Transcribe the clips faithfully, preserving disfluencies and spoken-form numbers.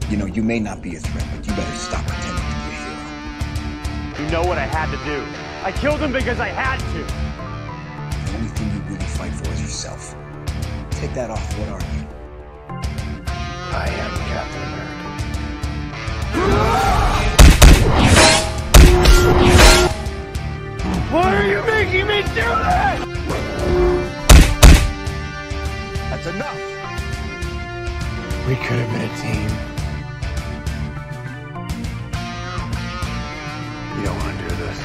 You know, you may not be a threat, but you better stop pretending to be a hero. You know what I had to do. I killed him because I had to. The only thing you really fight for is yourself. Take that off. What are you? I am Captain America. Why are you making me do that? That's enough. We could have been a team. You don't want to do this.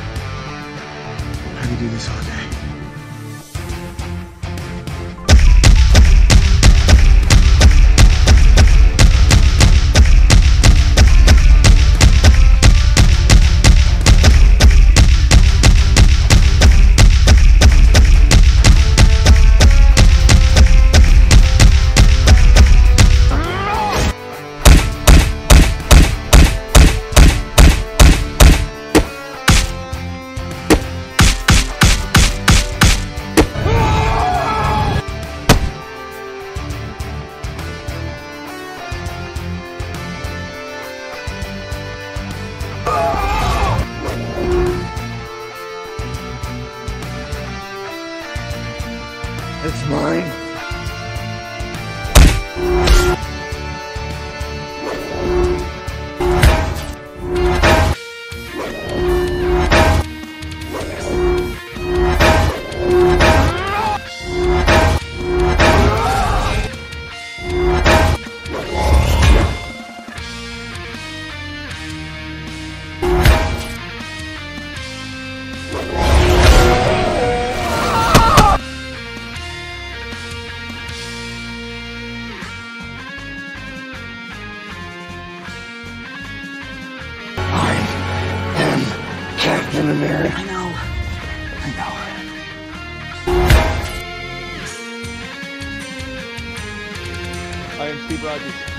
I could do this all day. It's mine. Captain America. I know. I know. I am Steve Rogers.